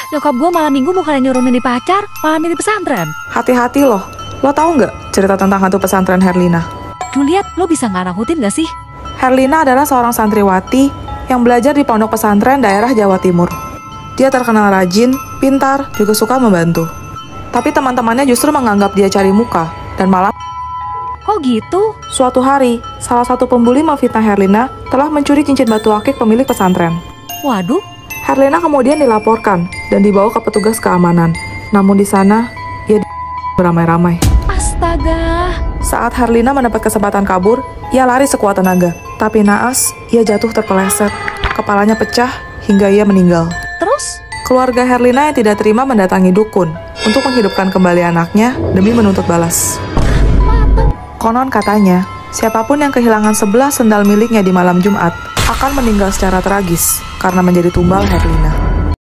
Nyokap gue malam minggu bukannya nyuruh milih pacar, malah milih pesantren. Hati-hati loh. Lo tahu nggak cerita tentang hantu pesantren Herlina? Juliet, lo bisa nggak nakutin nggak sih? Herlina adalah seorang santriwati yang belajar di pondok pesantren daerah Jawa Timur. Dia terkenal rajin, pintar, juga suka membantu. Tapi teman-temannya justru menganggap dia cari muka, dan malah Kok gitu? suatu hari, salah satu pembuli memfitnah Herlina telah mencuri cincin batu akik pemilik pesantren. Waduh, Herlina kemudian dilaporkan dan dibawa ke petugas keamanan. Namun di sana, ia beramai-ramai. astaga. Saat Herlina mendapat kesempatan kabur, ia lari sekuat tenaga. Tapi naas, ia jatuh terpeleset. Kepalanya pecah hingga ia meninggal. Terus? Keluarga Herlina yang tidak terima mendatangi dukun untuk menghidupkan kembali anaknya demi menuntut balas. Konon katanya, siapapun yang kehilangan 11 sendal miliknya di malam Jumat akan meninggal secara tragis karena menjadi tumbal Herlina.